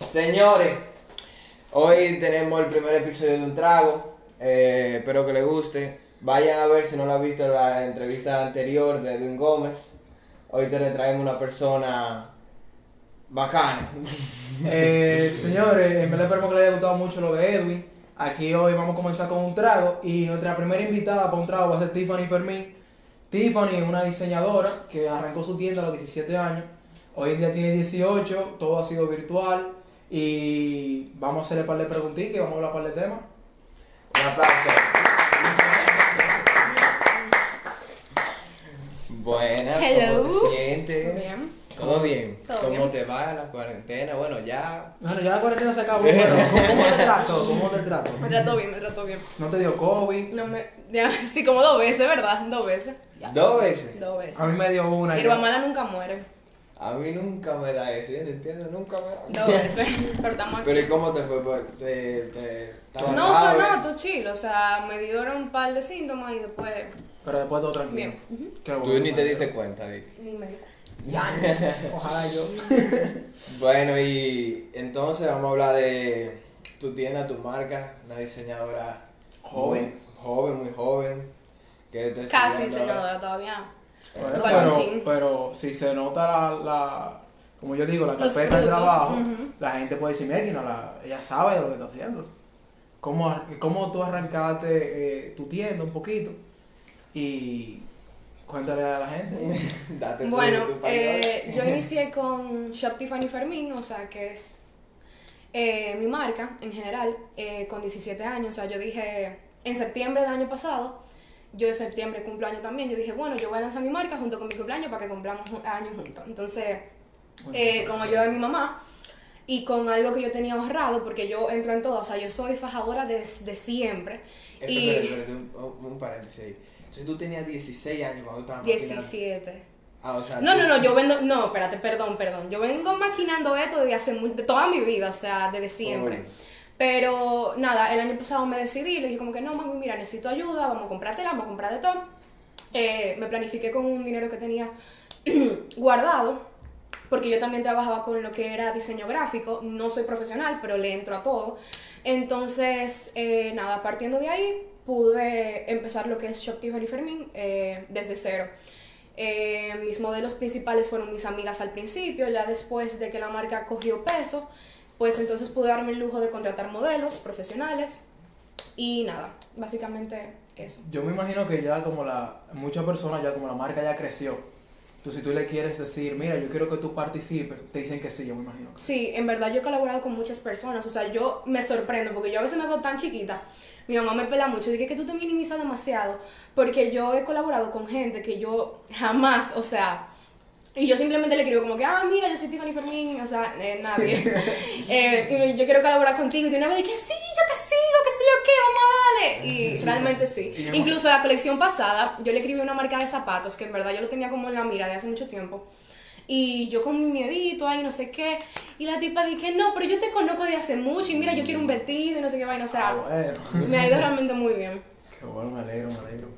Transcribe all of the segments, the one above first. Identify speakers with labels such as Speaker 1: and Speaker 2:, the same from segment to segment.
Speaker 1: Señores, hoy tenemos el primer episodio de Un Trago. Espero que les guste. Vayan a ver si no lo han visto en la entrevista anterior de Edwin Gómez. Hoy te traemos una persona bacana.
Speaker 2: Señores, en verdad esperemos que les haya gustado mucho lo de Edwin. Aquí hoy vamos a comenzar con un trago y nuestra primera invitada para un trago va a ser Tiffany Fermín. Tiffany es una diseñadora que arrancó su tienda a los 17 años. Hoy en día tiene 18, todo ha sido virtual y vamos a hacerle un par de preguntitas y vamos a hablar un par de temas.
Speaker 1: Un aplauso. Buenas,
Speaker 3: Hello.
Speaker 1: ¿cómo te sientes?
Speaker 3: Bien.
Speaker 1: ¿Todo bien?
Speaker 3: Todo
Speaker 1: ¿Cómo
Speaker 3: bien.
Speaker 1: te va la cuarentena? Bueno, ya...
Speaker 2: Bueno, ya la cuarentena se acabó, pero ¿cómo te trato? ¿Cómo te trato?
Speaker 3: Me trató bien, me trató bien.
Speaker 2: ¿No te dio COVID?
Speaker 3: No me... ya, sí, como 2 veces, ¿verdad? 2 veces.
Speaker 1: 2 veces.
Speaker 3: 2 veces.
Speaker 2: A mí me dio una.
Speaker 3: Hierba mala nunca muere.
Speaker 1: A mí nunca me da eso, yo no entiendo, nunca me da.
Speaker 3: 2 veces. Pero estamos aquí.
Speaker 1: Pero ¿y cómo te fue? Pues, estaba
Speaker 3: No, o sea,
Speaker 1: grave.
Speaker 3: no, todo chill. O sea, me dieron un par de síntomas y después...
Speaker 2: Pero después todo tranquilo.
Speaker 3: Bien. Ujú.
Speaker 2: Qué
Speaker 1: Tú
Speaker 2: bueno,
Speaker 1: ni te
Speaker 2: me
Speaker 1: diste
Speaker 2: alegro.
Speaker 1: cuenta, Dick.
Speaker 3: Ni me dijo.
Speaker 2: Ya, ojalá yo.
Speaker 1: Bueno, y entonces vamos a hablar de tu tienda, tu marca, una diseñadora muy joven, que está
Speaker 3: Casi
Speaker 1: estudiando
Speaker 3: diseñadora todavía.
Speaker 2: Bueno,
Speaker 3: Bueno, sí.
Speaker 2: pero si se nota como yo digo, la
Speaker 3: Los
Speaker 2: carpeta de
Speaker 3: frutos,
Speaker 2: trabajo,
Speaker 3: ujú.
Speaker 2: la gente puede decir, mira, ella sabe de lo que está haciendo. ¿Cómo tú arrancaste tu tienda un poquito? Y cuéntale a la gente.
Speaker 1: Date tu-
Speaker 3: Bueno,
Speaker 1: tu palabra.
Speaker 3: yo inicié con Shop Tiffany Fermín, o sea, que es mi marca en general, con 17 años. O sea, yo dije, en septiembre del año pasado, yo en septiembre cumplo año también, yo dije, bueno, yo voy a lanzar mi marca junto con mi cumpleaños para que cumplamos años juntos. Entonces, con ayuda de mi mamá y con algo que yo tenía ahorrado, porque yo entro en todo, o sea, yo soy fajadora desde siempre.
Speaker 1: Espérate, un paréntesis ahí. Entonces tú tenías 16 años cuando estabas maquinando.
Speaker 3: 17.
Speaker 1: Ah, o sea,
Speaker 3: No, yo vendo, no, espérate, perdón. Yo vengo maquinando esto desde hace de toda mi vida, o sea, desde siempre.
Speaker 1: Oye.
Speaker 3: Pero nada, el año pasado me decidí, le dije como que no, mami, mira, necesito ayuda, vamos a comprártela, vamos a comprar de todo. Me planifiqué con un dinero que tenía guardado, porque yo también trabajaba con lo que era diseño gráfico, no soy profesional, pero le entro a todo. Entonces, nada, partiendo de ahí, pude empezar lo que es Shop Tiffany Fermín desde cero. Mis modelos principales fueron mis amigas al principio, ya después de que la marca cogió peso, pues entonces pude darme el lujo de contratar modelos profesionales y nada, básicamente eso.
Speaker 2: Yo me imagino que ya muchas personas ya como la marca ya creció. Si tú le quieres decir, mira, yo quiero que tú participes, te dicen que sí, yo me imagino.
Speaker 3: Sí, en verdad yo he colaborado con muchas personas, o sea, yo me sorprendo porque yo a veces me veo tan chiquita. Mi mamá me pela mucho, dije que tú te minimizas demasiado, porque yo he colaborado con gente que yo jamás, o sea, y yo simplemente le escribo como que, mira, yo soy Tiffany Fermín, o sea, nadie. Yo quiero colaborar contigo, y de una vez dije, sí, yo te sigo, qué sé yo qué, vamos a darle. Y realmente sí. Incluso la colección pasada, yo le escribí una marca de zapatos, que en verdad yo lo tenía como en la mira de hace mucho tiempo. Y yo con mi miedito ahí, no sé qué. Y la tipa dije, no, pero yo te conozco de hace mucho. Y mira, yo quiero un vestido y no sé qué vaina. O sea,
Speaker 2: Bueno.
Speaker 3: me ha ido realmente muy bien.
Speaker 2: Qué bueno, me alegro.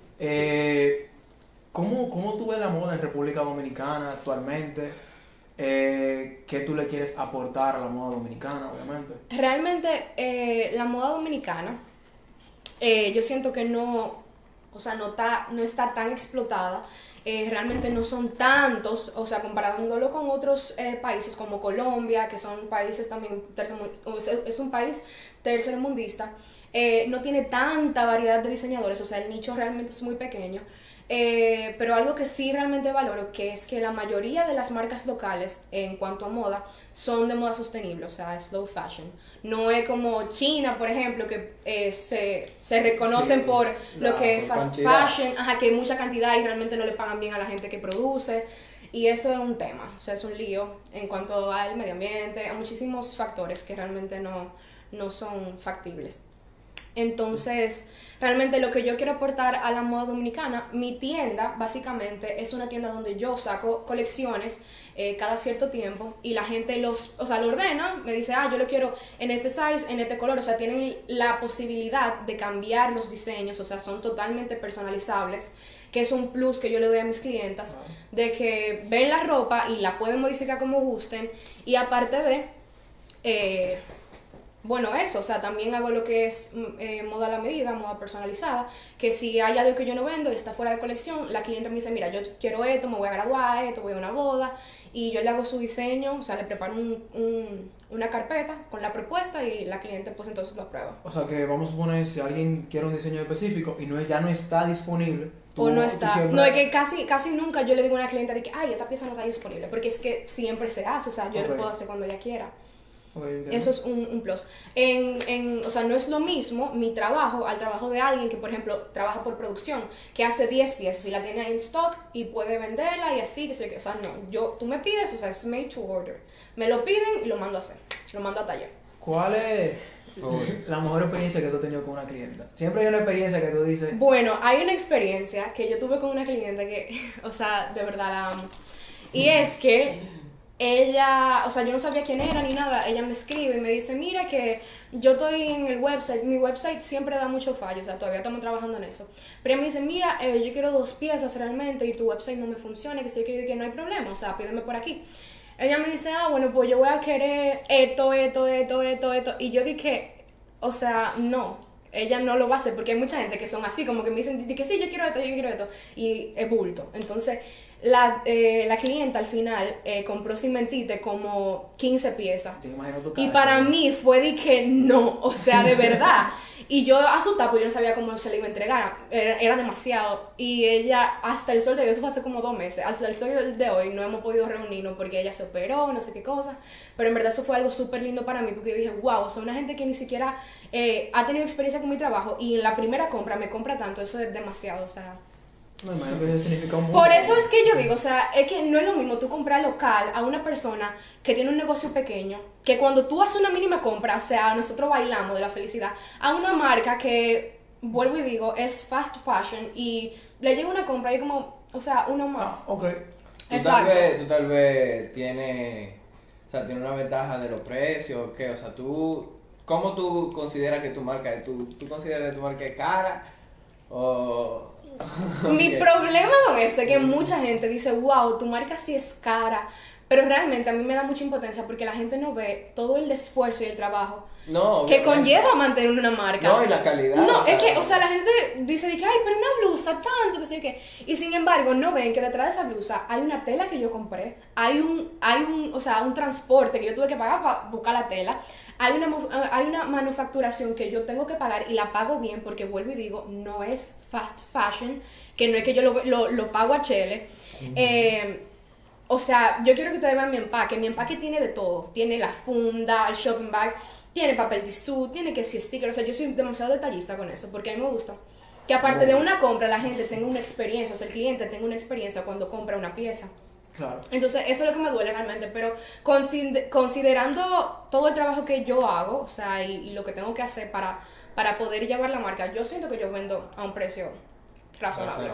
Speaker 2: ¿Cómo tú ves la moda en República Dominicana actualmente? ¿Qué tú le quieres aportar a la moda dominicana, obviamente?
Speaker 3: Realmente, la moda dominicana, yo siento que no, o sea, no está tan explotada. Realmente no son tantos, o sea, comparándolo con otros países como Colombia, que son países también, es un país tercermundista, no tiene tanta variedad de diseñadores, o sea, el nicho realmente es muy pequeño. Pero algo que sí realmente valoro, que es que la mayoría de las marcas locales en cuanto a moda son de moda sostenible, o sea, slow fashion. No es como China, por ejemplo, que se reconocen
Speaker 1: Sí,
Speaker 3: por lo que es
Speaker 1: por
Speaker 3: fast
Speaker 1: cantidad.
Speaker 3: fashion, que hay mucha cantidad y realmente no le pagan bien a la gente que produce. Y eso es un tema, o sea, es un lío en cuanto al medio ambiente, a muchísimos factores que realmente no son factibles. Entonces, realmente lo que yo quiero aportar a la moda dominicana, mi tienda básicamente es una tienda donde yo saco colecciones cada cierto tiempo y la gente lo ordena, me dice, yo lo quiero en este size, en este color, o sea, tienen la posibilidad de cambiar los diseños, o sea, son totalmente personalizables, que es un plus que yo le doy a mis clientas, de que ven la ropa y la pueden modificar como gusten y aparte de bueno, eso, o sea, también hago lo que es moda a la medida, moda personalizada, que si hay algo que yo no vendo y está fuera de colección, la cliente me dice, mira, yo quiero esto, me voy a graduar, esto, voy a una boda, y yo le hago su diseño, o sea, le preparo una carpeta con la propuesta y la cliente pues entonces lo aprueba.
Speaker 2: O sea que vamos a suponer si alguien quiere un diseño específico y ya no está disponible.
Speaker 3: O no está. No, es que casi nunca yo le digo a una cliente de que, ay, esta pieza no está disponible, porque es que siempre se hace, o sea, yo lo puedo hacer cuando ella quiera. Eso es un plus. O sea, no es lo mismo mi trabajo al trabajo de alguien que, por ejemplo, trabaja por producción, que hace 10 piezas y la tiene ahí en stock y puede venderla y así, que sé que, o sea, no, tú me pides, o sea, es made to order. Me lo piden y lo mando a hacer, lo mando a taller.
Speaker 2: ¿Cuál es la mejor experiencia que tú has tenido con una clienta? Siempre hay una experiencia que tú dices...
Speaker 3: Bueno, hay una experiencia que yo tuve con una clienta que, o sea, de verdad la amo. Y es que ella, o sea, yo no sabía quién era ni nada, ella me escribe y me dice, mira que yo estoy en el website, mi website siempre da muchos fallos, o sea, todavía estamos trabajando en eso, pero ella me dice, mira, yo quiero 2 piezas realmente y tu website no me funciona, que sé yo, que no hay problema, o sea, pídeme por aquí. Ella me dice, bueno, pues yo voy a querer esto, y yo dije, o sea, no, ella no lo va a hacer, porque hay mucha gente que son así, como que me dicen que sí, yo quiero esto, y es bulto. Entonces, la clienta al final compró sin mentirte como 15 piezas. Y para mí fue de que no, o sea, de verdad. Y yo asustada, porque yo no sabía cómo se le iba a entregar, era demasiado. Y ella, hasta el sol de hoy, eso fue hace como 2 meses, hasta el sol de hoy no hemos podido reunirnos porque ella se operó, no sé qué cosa. Pero en verdad eso fue algo súper lindo para mí, porque yo dije, wow, o sea, una gente que ni siquiera ha tenido experiencia con mi trabajo y en la primera compra me compra tanto, eso es demasiado, o sea...
Speaker 2: No, imagino que eso significa un mundo.
Speaker 3: Por eso es que yo digo, o sea, es que no es lo mismo tú comprar local a una persona que tiene un negocio pequeño, que cuando tú haces una mínima compra, o sea, nosotros bailamos de la felicidad, a una marca que, vuelvo y digo, es fast fashion y le llega una compra y como, o sea, uno más.
Speaker 2: Ok.
Speaker 1: Tú tal vez tienes, o sea, tiene una ventaja de los precios, ¿qué? O sea, ¿cómo tú consideras que tu marca es? ¿Tú consideras que tu marca es cara? O...
Speaker 3: Mi problema con eso es que mucha gente dice, wow, tu marca sí es cara, pero realmente a mí me da mucha impotencia porque la gente no ve todo el esfuerzo y el trabajo que conlleva mantener una marca.
Speaker 1: No, y la calidad.
Speaker 3: No, o sea, es que, o sea, la gente dice que, ay, pero una blusa, tanto, que sé yo qué. Y sin embargo, no ven que detrás de esa blusa hay una tela que yo compré, hay un transporte que yo tuve que pagar para buscar la tela, hay una manufacturación que yo tengo que pagar y la pago bien porque, vuelvo y digo, no es fast fashion, que no es que yo lo pago a chele. O sea, yo quiero que ustedes vean mi empaque. Mi empaque tiene de todo. Tiene la funda, el shopping bag, tiene papel tisú, tiene que si sticker. O sea, yo soy demasiado detallista con eso porque a mí me gusta que aparte de una compra la gente tenga una experiencia, o sea, el cliente tenga una experiencia cuando compra una pieza.
Speaker 2: Claro.
Speaker 3: Entonces, eso es lo que me duele realmente, pero considerando todo el trabajo que yo hago, o sea, y lo que tengo que hacer para poder llevar la marca, yo siento que yo vendo a un precio razonable.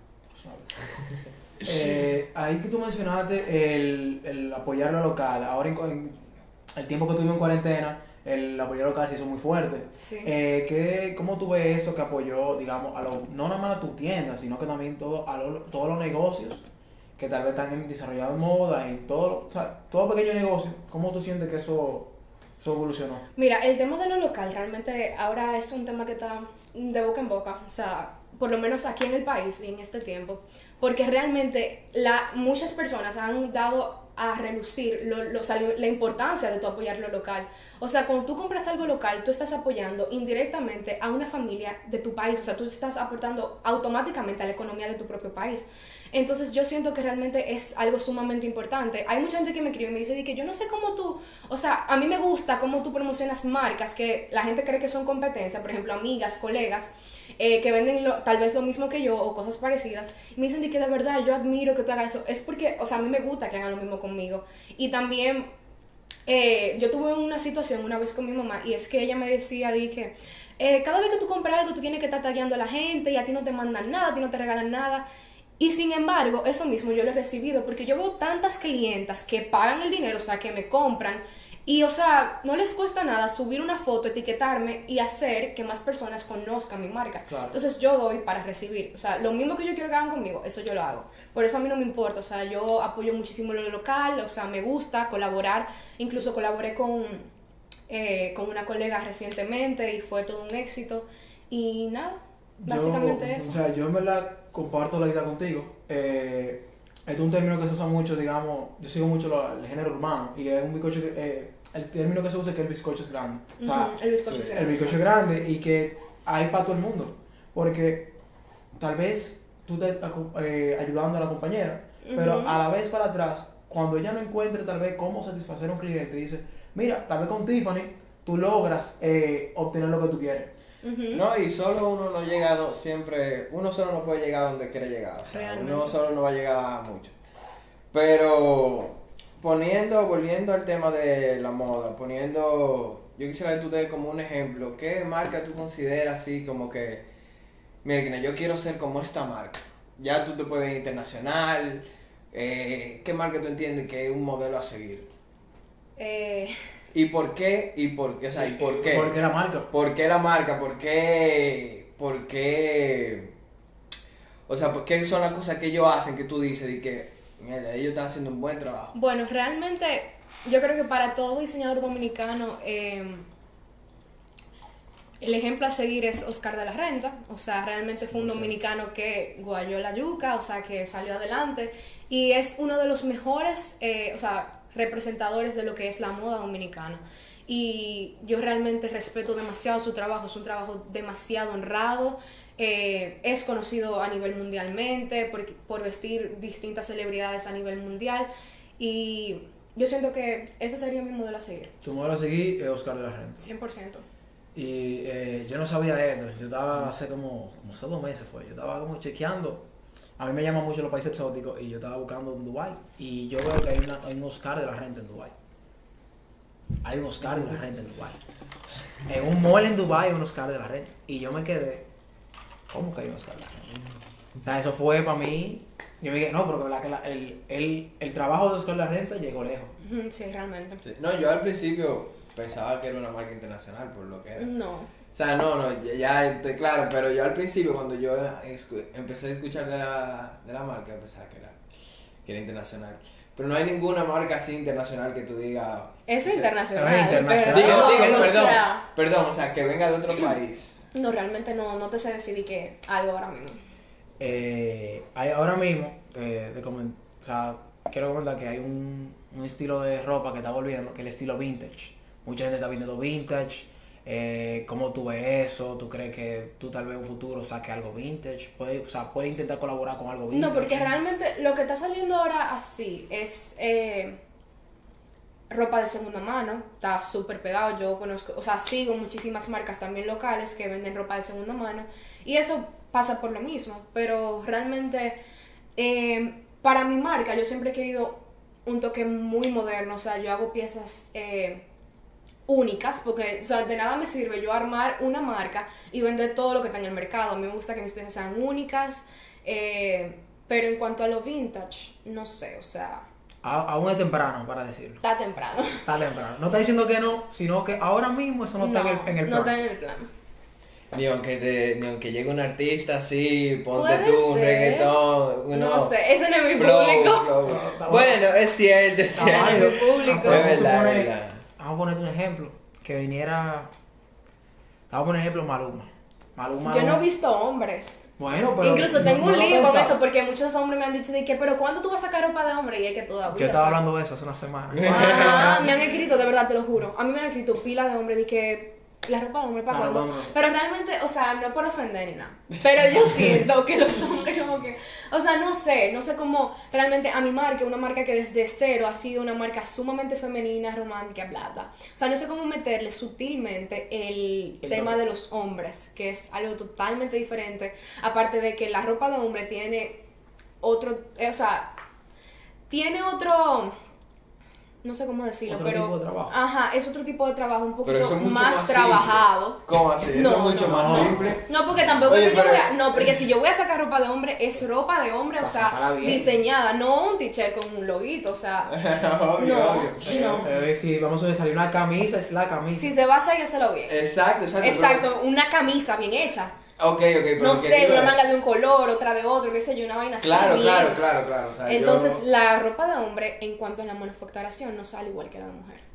Speaker 2: Ahí que tú mencionaste el apoyar lo local, ahora en el tiempo que estuvimos en cuarentena, el apoyo local se hizo muy fuerte.
Speaker 3: Sí.
Speaker 2: ¿Cómo tú ves eso que apoyó, digamos, no nada más a tu tienda, sino que también todos los negocios que tal vez están desarrollados en moda y todo pequeño negocio? ¿Cómo tú sientes que eso evolucionó?
Speaker 3: Mira, el tema de lo local realmente ahora es un tema que está de boca en boca, o sea, por lo menos aquí en el país y en este tiempo, porque realmente muchas personas han dado a relucir la importancia de tu apoyar lo local. O sea, cuando tú compras algo local, tú estás apoyando indirectamente a una familia de tu país, o sea, tú estás aportando automáticamente a la economía de tu propio país. Entonces yo siento que realmente es algo sumamente importante. Hay mucha gente que me escribe y me dice que yo no sé cómo tú, o sea, a mí me gusta cómo tú promocionas marcas que la gente cree que son competencia, por ejemplo, amigas, colegas, que venden tal vez lo mismo que yo o cosas parecidas, y me dicen que de verdad yo admiro que tú hagas eso. Es porque, o sea, a mí me gusta que hagan lo mismo conmigo. Y también yo tuve una situación una vez con mi mamá, y es que ella me decía que cada vez que tú compras algo tú tienes que estar tagueando a la gente y a ti no te mandan nada, a ti no te regalan nada. Y sin embargo, eso mismo yo lo he recibido porque yo veo tantas clientas que pagan el dinero, o sea, que me compran y, o sea, no les cuesta nada subir una foto, etiquetarme y hacer que más personas conozcan mi marca.
Speaker 2: Claro.
Speaker 3: Entonces yo doy para recibir, o sea, lo mismo que yo quiero que hagan conmigo, eso yo lo hago. Por eso a mí no me importa, o sea, yo apoyo muchísimo lo local, o sea, me gusta colaborar, incluso colaboré con con una colega recientemente y fue todo un éxito. Y nada, básicamente eso.
Speaker 2: O sea, yo en verdad comparto la idea contigo. Este es un término que se usa mucho, digamos, yo sigo mucho el género urbano y es un bizcocho, el término que se usa es que el bizcocho es grande. O sea,
Speaker 3: El bizcocho es
Speaker 2: el
Speaker 3: grande.
Speaker 2: bizcocho es grande y que hay para todo el mundo. Porque tal vez tú estás ayudando a la compañera, pero a la vez para atrás, cuando ella no encuentre tal vez cómo satisfacer a un cliente, dice, mira, tal vez con Tiffany tú logras obtener lo que tú quieres.
Speaker 1: No, y solo uno no llega siempre, uno solo no puede llegar donde quiere llegar, o sea,
Speaker 3: Realmente.
Speaker 1: uno solo no va a llegar mucho. Pero volviendo al tema de la moda, yo quisiera que tú des como un ejemplo, ¿qué marca tú consideras así como que, mira, yo quiero ser como esta marca? Ya tú te puedes ir internacional, ¿qué marca tú entiendes que es un modelo a seguir? ¿Y por qué? O sea, ¿y por qué?
Speaker 2: ¿Por qué la marca?
Speaker 1: ¿Por qué la marca? ¿Por qué? O sea, ¿por qué son las cosas que ellos hacen que tú dices y que, mierda, ellos están haciendo un buen trabajo?
Speaker 3: Bueno, realmente yo creo que para todo diseñador dominicano el ejemplo a seguir es Oscar de la Renta. O sea, realmente fue un dominicano que guayó la yuca, o sea, que salió adelante y es uno de los mejores, o sea, representadores de lo que es la moda dominicana. Y yo realmente respeto demasiado su trabajo, es un trabajo demasiado honrado. Es conocido a nivel mundialmente por vestir distintas celebridades a nivel mundial y yo siento que ese sería mi modelo a seguir.
Speaker 2: Tu modelo a seguir es Oscar de la Renta.
Speaker 3: 100%.
Speaker 2: Y yo no sabía esto, yo estaba hace como 2 meses yo estaba como chequeando. A mí me llaman mucho los países exóticos y yo estaba buscando en Dubái y yo veo que hay un Oscar de la Renta en Dubái. Hay un Oscar de la Renta en Dubái. En un mall en Dubái hay un Oscar de la Renta. Y yo me quedé, ¿cómo que hay un Oscar de la Renta? O sea, eso fue para mí. Yo me dije, no, pero el trabajo de Oscar de la Renta llegó lejos.
Speaker 3: Sí, realmente.
Speaker 1: Sí. No, yo al principio pensaba que era una marca internacional por lo que era.
Speaker 3: No.
Speaker 1: O sea, no, ya estoy claro, pero yo al principio cuando yo empecé a escuchar de la marca, pensaba que era internacional. Pero no hay ninguna marca así internacional que tú digas...
Speaker 3: Es
Speaker 1: o sea,
Speaker 3: internacional.
Speaker 2: es internacional.
Speaker 3: Pero,
Speaker 1: Digo,
Speaker 3: o
Speaker 1: o sea, que venga de otro país.
Speaker 3: no, realmente no te sé decidir que algo ahora mismo.
Speaker 2: Hay ahora mismo, o sea, quiero comentar que hay un estilo de ropa que está volviendo, que es el estilo vintage. Mucha gente está vendiendo vintage. ¿Cómo tú ves eso? ¿Tú crees que tú tal vez en un futuro saques algo vintage? ¿Puedes intentar colaborar con algo vintage?
Speaker 3: No, porque realmente lo que está saliendo ahora así es ropa de segunda mano, está súper pegado. Yo conozco, o sea, sigo muchísimas marcas también locales que venden ropa de segunda mano y eso pasa por lo mismo, pero realmente para mi marca yo siempre he querido un toque muy moderno, o sea, yo hago piezas únicas, porque, o sea, de nada me sirve yo armar una marca y vender todo lo que está en el mercado. A mí me gusta que mis piezas sean únicas, pero en cuanto a lo vintage, no sé, o sea...
Speaker 2: Aún es temprano para decirlo.
Speaker 3: Está temprano.
Speaker 2: Está temprano. No está diciendo que no, sino que ahora mismo eso no está en el plan.
Speaker 3: No está en el plan.
Speaker 1: Ni aunque llegue un artista así, ponte
Speaker 3: Puede
Speaker 1: tú un
Speaker 3: ser.
Speaker 1: reggaetón.
Speaker 3: No sé, ese no es mi
Speaker 1: flow,
Speaker 3: público.
Speaker 1: flow. Bueno, es cierto, es
Speaker 2: Está
Speaker 1: cierto.
Speaker 2: válido.
Speaker 3: mi público.
Speaker 1: Es verdad,
Speaker 2: Vamos a
Speaker 1: es verdad.
Speaker 2: Vamos a ponerte un ejemplo. Que viniera... Vamos a poner ejemplo Maluma.
Speaker 3: Yo no he visto hombres.
Speaker 2: Bueno, pero...
Speaker 3: Incluso tengo
Speaker 2: no
Speaker 3: un
Speaker 2: lo
Speaker 3: lío con
Speaker 2: pensaba.
Speaker 3: eso porque muchos hombres me han dicho de que, pero ¿cuándo tú vas a sacar ropa de hombre? Y es que todavía.
Speaker 2: Yo
Speaker 3: o
Speaker 2: estaba
Speaker 3: sea,
Speaker 2: hablando de eso hace una semana.
Speaker 3: Ajá, me han escrito, de verdad, te lo juro. A mí me han escrito pila de hombres de que la ropa de hombre para
Speaker 2: La ropa
Speaker 3: cuando.
Speaker 2: de hombre.
Speaker 3: Pero realmente, o sea, no por ofender ni nada. Pero yo siento que los hombres como que, o sea, no sé cómo realmente a mi marca, una marca que desde cero ha sido una marca sumamente femenina, romántica, bla, bla. O sea, no sé cómo meterle sutilmente el tema
Speaker 2: toque.
Speaker 3: de los hombres, que es algo totalmente diferente. Aparte de que la ropa de hombre tiene otro, o sea, tiene otro... No sé cómo decirlo,
Speaker 2: Otro
Speaker 3: pero...
Speaker 2: tipo de trabajo.
Speaker 3: Ajá, es otro tipo de trabajo, un
Speaker 1: Pero eso
Speaker 3: poquito
Speaker 1: es mucho
Speaker 3: más
Speaker 1: simple.
Speaker 3: trabajado.
Speaker 1: ¿Cómo así? Eso
Speaker 3: No,
Speaker 1: es mucho
Speaker 3: no,
Speaker 1: más
Speaker 2: no.
Speaker 1: simple.
Speaker 3: No, porque tampoco
Speaker 1: Oye,
Speaker 3: es que yo
Speaker 1: pero-
Speaker 3: voy a... No, porque si yo voy a sacar ropa de hombre, es ropa de hombre, o
Speaker 2: Para
Speaker 3: sea,
Speaker 2: sacarla bien.
Speaker 3: diseñada, no un t-shirt con un loguito, o sea...
Speaker 1: Obvio,
Speaker 3: No.
Speaker 1: obvio.
Speaker 3: No.
Speaker 2: Si vamos a salir una camisa, es la camisa.
Speaker 3: Si se va a hacer, hácelo bien.
Speaker 1: Exacto, exacto.
Speaker 3: Exacto, una camisa bien hecha.
Speaker 1: Ok, pero
Speaker 3: No
Speaker 1: lo que
Speaker 3: sé,
Speaker 1: digo
Speaker 3: una
Speaker 1: es-
Speaker 3: manga de un color, otra de otro, qué sé yo, una vaina así.
Speaker 1: Claro,
Speaker 3: bien.
Speaker 1: claro. O sea,
Speaker 3: Entonces, la ropa de hombre, en cuanto a la manufacturación, no sale igual que la de mujer.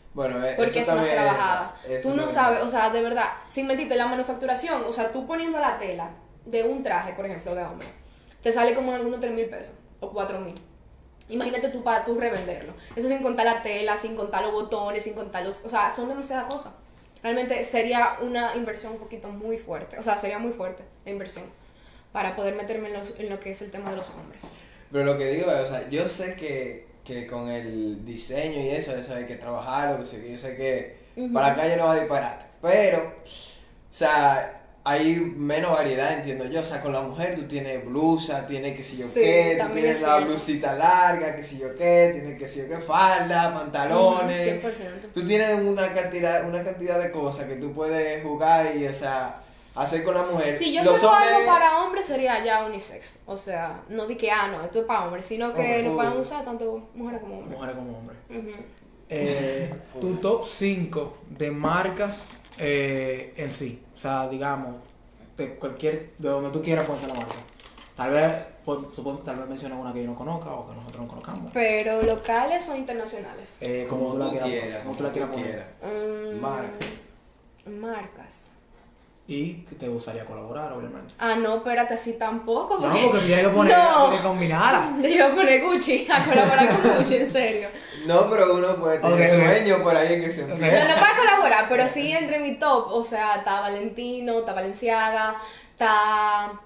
Speaker 1: Bueno,
Speaker 3: porque
Speaker 1: eso
Speaker 3: es más
Speaker 1: también-
Speaker 3: trabajada.
Speaker 1: eso
Speaker 3: Tú no
Speaker 1: también.
Speaker 3: sabes, o sea, de verdad, sin mentirte, la manufacturación, o sea, tú poniendo la tela de un traje, por ejemplo, de hombre, te sale como en algunos 3,000 pesos o 4,000. Imagínate tú para tú revenderlo. Eso sin contar la tela, sin contar los botones, sin contar los... O sea, son demasiadas cosas. Realmente sería una inversión un poquito muy fuerte. O sea, sería muy fuerte la inversión para poder meterme en lo que es el tema de los hombres.
Speaker 1: Pero lo que digo es, o sea, yo sé que con el diseño y eso hay que trabajarlo, yo sé que
Speaker 3: Ujú.
Speaker 1: para la calle no va a disparar. Pero, o sea, hay menos variedad, entiendo yo. O sea, con la mujer tú tienes blusa, tienes que si yo
Speaker 3: Sí,
Speaker 1: qué, tú
Speaker 3: también
Speaker 1: tienes
Speaker 3: es
Speaker 1: la
Speaker 3: cierto.
Speaker 1: blusita larga, que si yo qué, tienes que si yo qué, falda, pantalones.
Speaker 3: 100%.
Speaker 1: Tú tienes una cantidad de cosas que tú puedes jugar y, o sea, hacer con la mujer.
Speaker 3: Si yo
Speaker 1: Los
Speaker 3: saco
Speaker 1: hombres-
Speaker 3: algo para hombres sería ya unisex. O sea, no di que, no, esto es para hombres, sino que lo pueden usar tanto mujeres como hombres.
Speaker 2: Mujeres como hombres.
Speaker 3: Ujú.
Speaker 2: Tu top 5 de marcas en sí. O sea, digamos, de donde tú quieras puede ser la marca. Tal vez, tal vez menciones una que yo no conozca o que nosotros no conozcamos.
Speaker 3: Pero locales o internacionales.
Speaker 2: Como tú la quieras,
Speaker 1: quieras,
Speaker 2: como tú la quieras
Speaker 1: como tú
Speaker 2: poner.
Speaker 3: Mm,
Speaker 1: Marca.
Speaker 3: Marcas.
Speaker 2: Y que te gustaría colaborar, obviamente.
Speaker 3: Ah, no, espérate, así tampoco.
Speaker 2: No, porque tienes que poner,
Speaker 3: No.
Speaker 2: tienes que combinarla.
Speaker 3: Yo iba a poner Gucci, a colaborar con Gucci, en serio.
Speaker 1: No, pero uno puede tener
Speaker 2: Ok, ok.
Speaker 1: sueños por ahí que se
Speaker 3: No,
Speaker 1: empieza.
Speaker 3: no para colaborar, pero sí entre mi top, o sea, está Valentino, está Balenciaga, está...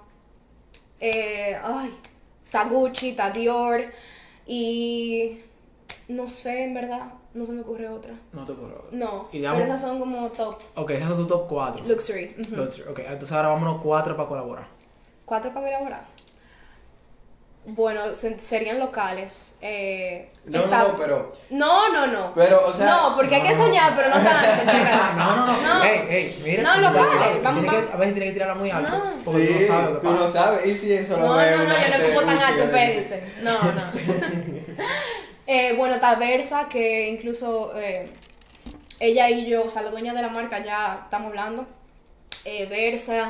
Speaker 3: está Gucci, está Dior y... No sé, en verdad, no se me ocurre otra.
Speaker 2: No te ocurre.
Speaker 3: No,
Speaker 2: Y
Speaker 3: pero
Speaker 2: digamos,
Speaker 3: esas son como top
Speaker 2: ok, esas son tu top 4.
Speaker 3: luxury. Ujú.
Speaker 2: Ok, entonces ahora vámonos 4 para colaborar.
Speaker 3: 4 para colaborar. Bueno, serían locales.
Speaker 1: No,
Speaker 3: está-
Speaker 1: no, pero.
Speaker 3: No.
Speaker 1: Pero, o sea.
Speaker 3: No, porque hay que soñar, pero no tanto. espérate.
Speaker 2: No. Ey, mira.
Speaker 3: No,
Speaker 2: tú
Speaker 3: locales,
Speaker 2: sabes,
Speaker 3: vamos,
Speaker 2: tienes que-
Speaker 3: vamos.
Speaker 2: A veces tienes que tirarla muy alto.
Speaker 3: No.
Speaker 2: Porque tú no sabes lo que
Speaker 1: tú no
Speaker 2: pasa.
Speaker 1: sabes. Y si eso lo
Speaker 3: No,
Speaker 1: ve
Speaker 3: no,
Speaker 1: una
Speaker 3: yo
Speaker 1: gente
Speaker 3: no
Speaker 1: de
Speaker 3: ocupo tan
Speaker 1: Gucci,
Speaker 3: alto,
Speaker 1: que dice,
Speaker 3: espérense. No. Bueno, está Versa, que incluso ella y yo, o sea, la dueña de la marca ya estamos hablando. Versa,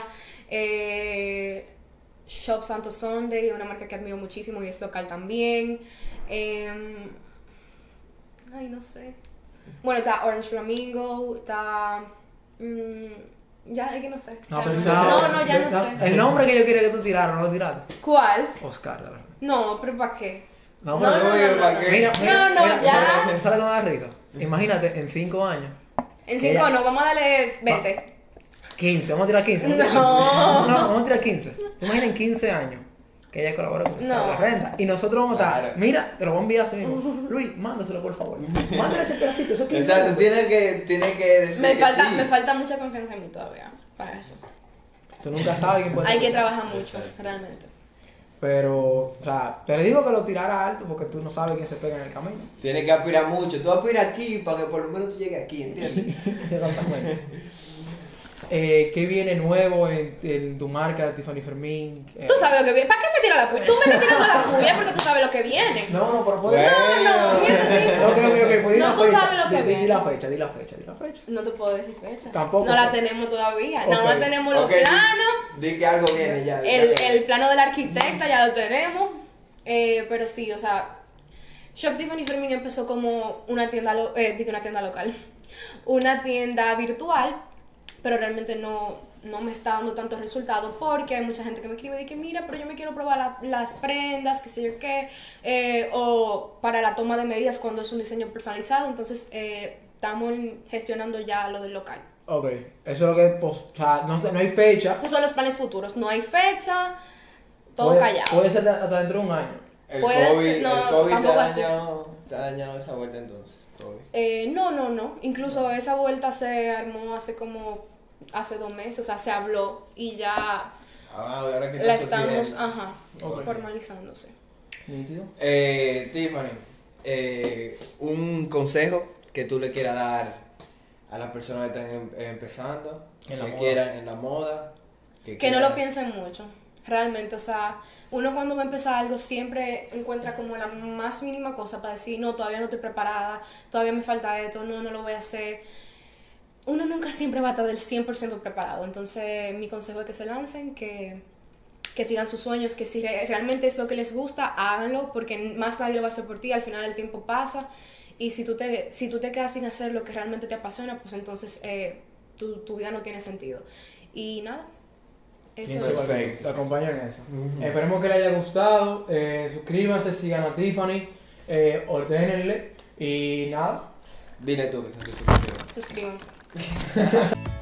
Speaker 3: Shop Santo Sunday, una marca que admiro muchísimo y es local también. Ay, no sé. Bueno, está Orange Flamingo, está... ya, es que no sé.
Speaker 2: No,
Speaker 3: Realmente.
Speaker 2: pensaba.
Speaker 3: No, ya no sé.
Speaker 2: El nombre que yo quería que tú tiraras, no lo tiraste.
Speaker 3: ¿Cuál?
Speaker 2: Oscar, de verdad.
Speaker 3: No, pero ¿para qué?
Speaker 2: No,
Speaker 3: No,
Speaker 2: pero-
Speaker 3: no, no,
Speaker 1: ¿para
Speaker 3: no.
Speaker 1: qué?
Speaker 2: Mira,
Speaker 3: No, ya.
Speaker 2: ¿sabes cómo me da risa? Imagínate, en 5 años.
Speaker 3: En
Speaker 2: Que
Speaker 3: 5
Speaker 2: ella-
Speaker 3: no, vamos a darle 20.
Speaker 2: 15, vamos a tirar 15. Vamos a tirar
Speaker 3: No.
Speaker 2: 15. No, vamos a tirar 15. Imagina en 15 años que ella colabora con
Speaker 3: No.
Speaker 2: la renta. Y nosotros vamos a estar.
Speaker 1: Claro.
Speaker 2: Mira, te lo voy a enviar así mismo. Luis, mándaselo por favor. Mándale ese pedacito, eso 15.
Speaker 1: Exacto, tiene que decir.
Speaker 3: Me
Speaker 1: que sí.
Speaker 3: falta mucha confianza en mí todavía para eso.
Speaker 2: Tú nunca sabes quién puede
Speaker 3: Hay que
Speaker 2: escuchar.
Speaker 3: trabajar mucho, realmente.
Speaker 2: Pero, o sea, te digo que lo tirara alto porque tú no sabes quién se pega en el camino.
Speaker 1: Tienes que aspirar mucho. Tú aspiras aquí para que por lo menos tú llegues aquí, ¿entiendes?
Speaker 2: Exactamente. ¿Qué viene nuevo en tu marca, Tiffany Fermín?
Speaker 3: Tú sabes lo que viene. ¿Para qué me tiras la puya? Tú me estás tirando la puya porque tú sabes lo que viene.
Speaker 2: No, pero puede.
Speaker 3: No, miércoles.
Speaker 2: Pues di
Speaker 3: No,
Speaker 2: la
Speaker 3: tú
Speaker 2: fecha.
Speaker 3: sabes lo que
Speaker 2: Di
Speaker 3: viene.
Speaker 2: la fecha.
Speaker 3: No te puedo decir fecha.
Speaker 2: Tampoco.
Speaker 3: No la tenemos todavía. Nada más
Speaker 2: Ok.
Speaker 3: tenemos los
Speaker 1: Ok,
Speaker 3: planos.
Speaker 1: Di que algo viene ya. di que algo-
Speaker 3: El plano del arquitecta ya lo tenemos. Pero sí, o sea, Shop Tiffany Fermín empezó como una tienda, digo una tienda local, una tienda virtual, pero realmente no me está dando tantos resultados porque hay mucha gente que me escribe y que mira, pero yo me quiero probar las prendas, qué sé yo qué, o para la toma de medidas cuando es un diseño personalizado, entonces estamos gestionando ya lo del local.
Speaker 2: Ok, eso es lo que, pues, o sea, no hay fecha.
Speaker 3: Estos son los planes futuros, no hay fecha, todo
Speaker 2: Puede-
Speaker 3: callado.
Speaker 2: Puede ser hasta dentro de un año.
Speaker 1: El
Speaker 3: Puede
Speaker 1: COVID,
Speaker 3: ser- no,
Speaker 1: el COVID
Speaker 3: tampoco así.
Speaker 1: te ha dañado esa vuelta entonces. COVID.
Speaker 3: No. Incluso esa vuelta se armó hace 2 meses, o sea, se habló y ya
Speaker 1: Ahora que
Speaker 3: la
Speaker 1: está
Speaker 3: estamos,
Speaker 1: surgiendo.
Speaker 2: Ok.
Speaker 3: formalizándose.
Speaker 2: ¿Nítido?
Speaker 1: Tiffany, un consejo que tú le quieras dar a las personas que están empezando,
Speaker 2: En la
Speaker 1: que
Speaker 2: moda.
Speaker 1: quieran en la moda,
Speaker 3: Que no
Speaker 1: quieran-
Speaker 3: lo piensen mucho, realmente, o sea, uno cuando va a empezar algo siempre encuentra como la más mínima cosa para decir, no, todavía no estoy preparada, todavía me falta esto, no lo voy a hacer. Uno nunca siempre va a estar del 100% preparado, entonces mi consejo es que se lancen, que que sigan sus sueños, que si realmente es lo que les gusta, háganlo, porque más nadie lo va a hacer por ti, al final el tiempo pasa, y si tú te quedas sin hacer lo que realmente te apasiona, pues entonces tu vida no tiene sentido. Y nada, eso es.
Speaker 2: Perfecto. Te acompaño en eso. Esperemos que les haya gustado, suscríbanse, sigan a Tiffany, ordénenle, y nada.
Speaker 1: Dile tú que se suscriban.
Speaker 3: Suscríbanse.